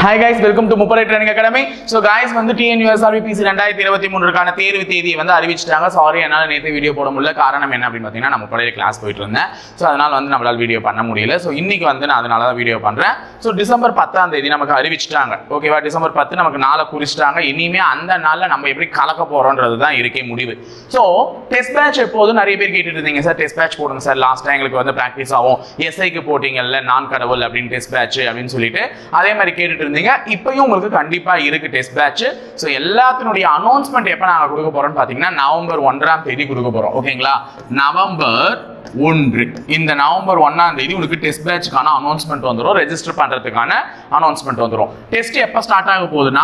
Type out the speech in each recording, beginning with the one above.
Hi guys, welcome to Muppade Training Academy. So guys, வந்து TNUSRBPC 2023 க்கான தேர்வு தேதியை வந்து அறிவிச்சிட்டாங்க. சாரி என்னால நேத்து வீடியோ போட முடியல. காரணம் என்ன அப்படினு பாத்தீங்கன்னா நான் முப்படையில கிளாஸ் போயிட்டு இருந்தேன். சோ அதனால வந்து நம்மளால வீடியோ பண்ண முடியல. சோ இன்னைக்கு வந்து நான் அதனால தான் வீடியோ பண்றேன். சோ டிசம்பர் 10ஆம் தேதி நமக்கு அறிவிச்சிட்டாங்க. ஓகேவா? டிசம்பர் 10 நமக்கு நாளை குறிச்சிட்டாங்க. இனிமே அந்த நாள்ல நம்ம எப்படி கலக்க போறோம்ன்றது தான் இருக்கே முடிவு. சோ டெஸ்ட் பேட்ச் எப்போது நிறைய பேர் கேட்டுட்டு இருந்தீங்க சார், டெஸ்ட் பேட்ச் போடுங்க சார், லாஸ்ட் டைம் எங்களுக்கு வந்து பிராக்டிஸ் ஆகும், எஸ்ஐக்கு போட்டிங்கல்ல நான் கடவுள் அப்படின்னு டெஸ்ட் பேட்ச் அப்படின்னு சொல்லிட்டு அதே மாதிரி கேட்டுட்டு இருந்தீங்க. இப்பயும் உங்களுக்கு கண்டிப்பா இருக்கு டெஸ்ட் பேட்ச். சோ எல்லாத்தினுடைய அனௌன்ஸ்மெண்ட் எப்ப நாங்க கொடுக்க போறோம்னு பாத்தீங்கன்னா நவம்பர் 1ஆம் தேதி கொடுக்க போறோம். ஓகேங்களா? நவம்பர் 1 இந்த நவம்பர் 1ஆம் தேதி உங்களுக்கு டெஸ்ட் பேட்ச்க்கான அனௌன்ஸ்மெண்ட் வந்துரும். ரெஜிஸ்டர் பண்றதுக்கான அனௌன்ஸ்மெண்ட் வந்துரும். டெஸ்ட் எப்ப ஸ்டார்ட் ஆக போகுதுன்னா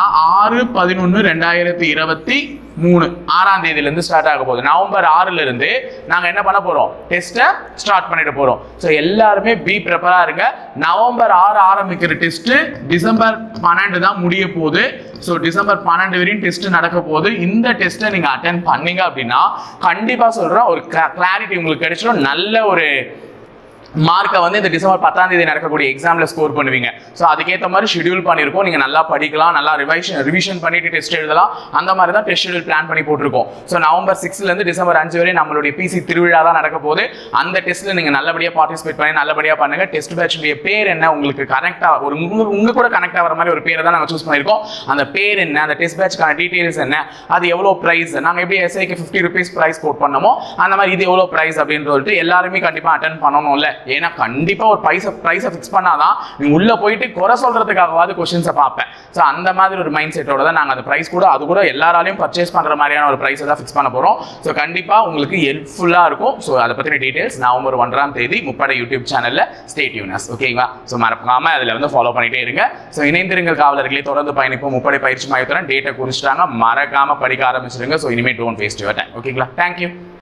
6/11/2023 6ஆம் தேதியில இருந்து ஸ்டார்ட் ஆக போகுது. நவம்பர் 6ல இருந்து நாங்க என்ன பண்ண போறோம்? டெஸ்ட்டை ஸ்டார்ட் பண்ணிட்டு போறோம். சோ எல்லாருமே பி ப்ரிப்பேரா இருங்க. நவம்பர் 6 ஆரம்பிக்கிற டெஸ்ட் டிசம்பர் 12 தான் முடிய போகுது. சோ டிசம்பர் 12 வரையும் டெஸ்ட் நடக்க போகுது. இந்த டெஸ்ட்டை நீங்க அட்டெண்ட் பண்ணீங்க அப்படின்னா கண்டிப்பா சொல்றேன் ஒரு கிளாரிட்டி உங்களுக்கு கிடைச்சிடும். நல்ல ஒரு மார்க்கை வந்து இந்த டிசம்பர் 10ஆம் தேதி நடக்கக்கூடிய எக்ஸாம்ல ஸ்கோர் பண்ணுவீங்க. ஸோ அதுக்கேற்ற மாதிரி ஷெடியூல் பண்ணியிருக்கோம். நீங்கள் நல்லா படிக்கலாம், நல்லா ரிவிஷன் பண்ணிட்டு டெஸ்ட் எழுதலாம். அந்த மாதிரி தான் டெஸ்ட் ஷெடியூல் பிளான் பண்ணி போட்டிருக்கோம். ஸோ நவம்பர் 6லேருந்து டிசம்பர் 5 வரை நம்மளுடைய பிசி திருவிழா தான் நடக்க போகுது. அந்த டெஸ்ட்டில் நீங்கள் நல்லபடியாக பார்ட்டிசிபேட் பண்ணி நல்லபடியாக பண்ணுங்க. டெஸ்ட் பேட்சுடைய பேர் என்ன, உங்களுக்கு கனெக்டாக ஒரு உங்க கூட கனெக்ட் ஆகிற மாதிரி ஒரு பேரை தான் நாங்கள் சூஸ் பண்ணியிருக்கோம். அந்த பேர் என்ன, அந்த டெஸ்ட் பேட்ச்க்கான டீட்டெயில்ஸ் என்ன, அது எவ்வளோ ப்ரைஸ், நாங்கள் எப்படி எஸ்ஐக்கு 50 rupees ப்ரைஸ் கோட் பண்ணமோ அந்த மாதிரி இது எவ்வளோ ப்ரைஸ் அப்படின்னு சொல்லிட்டு எல்லாருமே கண்டிப்பாக அட்டென்ட் பண்ணணும்ல. ஏன்னா கண்டிப்பா ஒரு பிரைஸை ஃபிக்ஸ் பண்ணாதான் நீங்க உள்ள போயிட்டு குறை சொல்றதுக்காகவாது கொஸ்டின்ஸை பார்ப்பேன். ஸோ அந்த மாதிரி ஒரு மைண்ட் செட்டோட தான் நாங்கள் அந்த ப்ரைஸ் கூட அது கூட எல்லாராலையும் பர்ச்சேஸ் பண்ற மாதிரியான ஒரு ப்ரைஸை தான் ஃபிக்ஸ் பண்ண போறோம். ஸோ கண்டிப்பா உங்களுக்கு ஹெல்ப்ஃபுல்லா இருக்கும். ஸோ அதை பத்தின டீடைல்ஸ் நவம்பர் 1ஆம் தேதி முப்படை யூடியூப் சேனல்ல ஸ்டே டியூனஸ். ஓகேவா? ஸோ மறக்காம அதுல வந்து ஃபாலோ பண்ணிட்டே இருங்க. ஸோ இணைந்திருங்கள் காவலர்களே, தொடர்ந்து பயணிப்போம். முப்படை பயிற்சி மையத்துடன் டேட்டை குறிச்சிட்டாங்க, மறக்காம படிக்க ஆரம்பிச்சிருங்க. ஸோ இனிமே டோன்ட் வேஸ்ட் யுவர் டைம். ஓகேங்களா? தேங்க்யூ.